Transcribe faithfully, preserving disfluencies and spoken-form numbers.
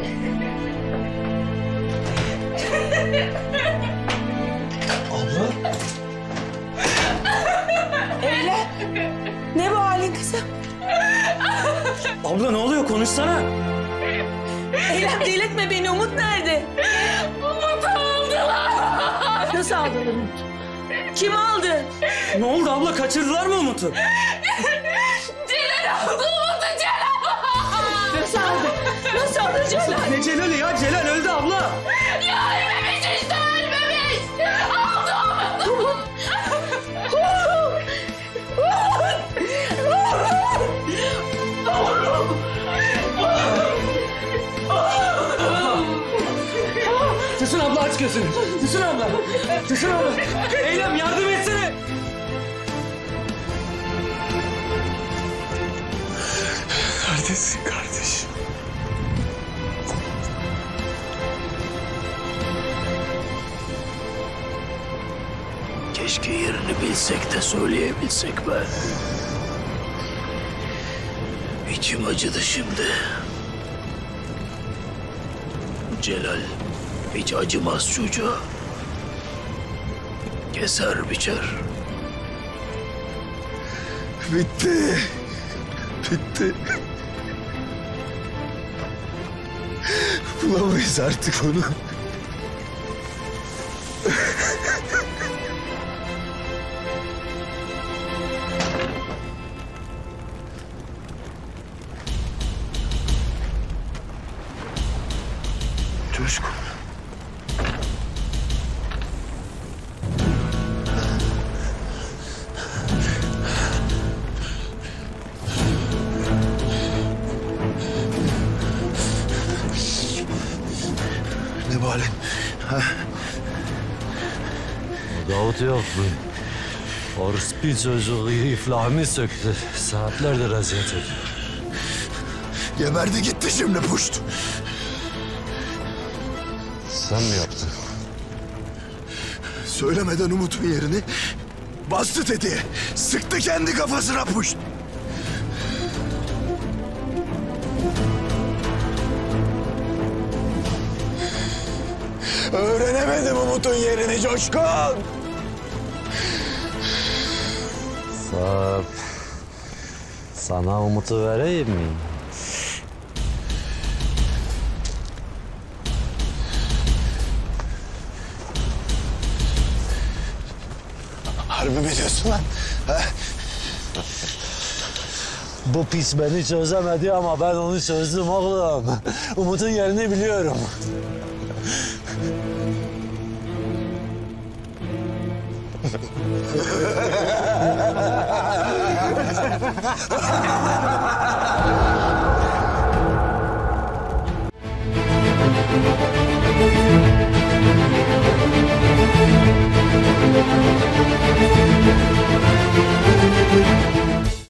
Abla? Eylem. Ne bu halin kızım? Abla ne oluyor? Konuşsana. Eylem delirtme beni. Umut nerede? Umut'u aldılar. Nasıl aldın Umut? Kim aldı? Ne oldu abla? Kaçırdılar mı Umut'u? Celal aldı Umut'u, Celal. Nasıl aldı? Nasıl aldı Celal? Ne Celal'i ya? Celal öldü abla. Ya ölmemiş işte, ölmemiş. Aldı Umut'u. Füsun abla aç gözünü. Füsun abla. Füsun abla. Eylem yardım etsene. Neredesin kardeşim? Keşke yerini bilsek de söyleyebilsek be. İçim acıdı şimdi. Celal hiç acımaz çocuğa. Keser biçer. Bitti. Bitti. Bulamayız artık onu. Coşkun. Ne bu halin? Ha? Davut yok mu? Orospu çocuğu iflahımı söktü. Saatlerdir eziyet ediyor. Geberdi gitti şimdi puşt. Sen mi yaptın? Söylemeden Umut'un yerini bastı tetiğe. Sıktı kendi kafasına puşt. Öğrenemedim Umut'un yerini Coşkun. Sarp. Sana Umut'u vereyim mi? Harbi mi diyorsun lan? Ha? Bu pis beni çözemedi ama ben onu çözdüm oğlum. Umut'un yerini biliyorum.